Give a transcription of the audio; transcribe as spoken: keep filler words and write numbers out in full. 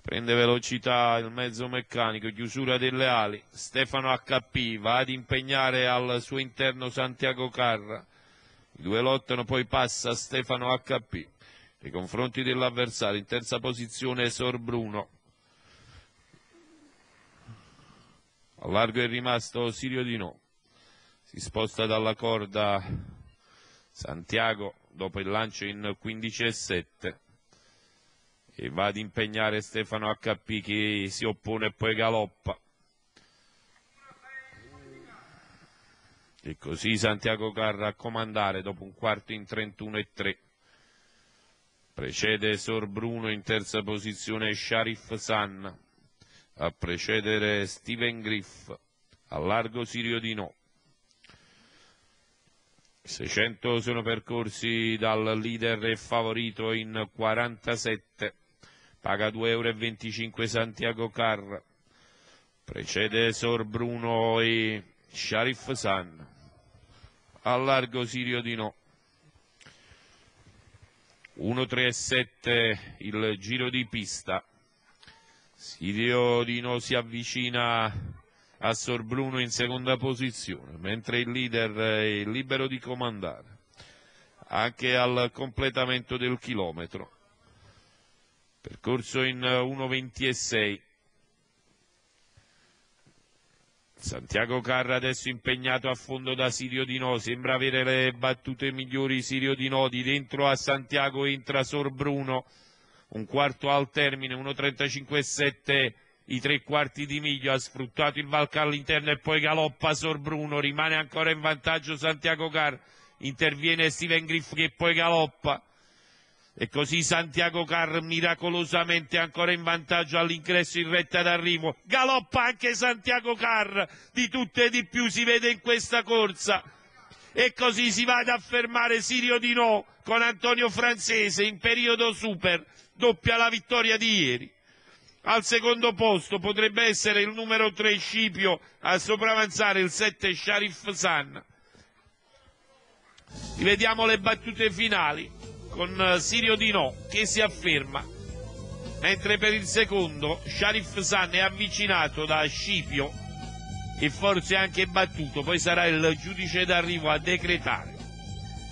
Prende velocità il mezzo meccanico, chiusura delle ali, Stefano acca pi va ad impegnare al suo interno Santiago Carra, i due lottano, poi passa Stefano acca pi nei confronti dell'avversario, in terza posizione Sor Bruno, a largo è rimasto Sirio Di No, si sposta dalla corda Santiago dopo il lancio in quindici e sette. E va ad impegnare Stefano acca pi che si oppone e poi galoppa. E così Santiago Carra a comandare dopo un quarto in trentuno e tre. Precede Sor Bruno, in terza posizione Sharif San, a precedere Steven Griff, a largo Sirio Di No. seicento sono percorsi dal leader e favorito in quarantasette. Paga due e venticinque euro Santiago Carra, precede Sor Bruno e Sharif San, a largo Sirio Di No. uno tre e sette il giro di pista, Sirio Di No si avvicina a Sor Bruno in seconda posizione, mentre il leader è libero di comandare anche al completamento del chilometro. Percorso in uno venti e sei. Santiago Carra adesso impegnato a fondo da Sirio Di No, sembra avere le battute migliori Sirio Di No, di dentro a Santiago entra Sor Bruno, un quarto al termine, uno trentacinque e sette i tre quarti di miglio, ha sfruttato il valco all'interno e poi galoppa Sor Bruno, rimane ancora in vantaggio Santiago Carra, interviene Steven Griff che poi galoppa. E così Santiago Carra miracolosamente ancora in vantaggio all'ingresso in retta d'arrivo. Galoppa anche Santiago Carra, di tutto e di più si vede in questa corsa. E così si va ad affermare Sirio Di No con Antonio Francese in periodo super, doppia la vittoria di ieri. Al secondo posto potrebbe essere il numero tre Scipio, a sopravanzare il sette Sharif San. Rivediamo le battute finali con Sirio Di No che si afferma, mentre per il secondo Sharif San è avvicinato da Scipio e forse anche battuto, poi sarà il giudice d'arrivo a decretare.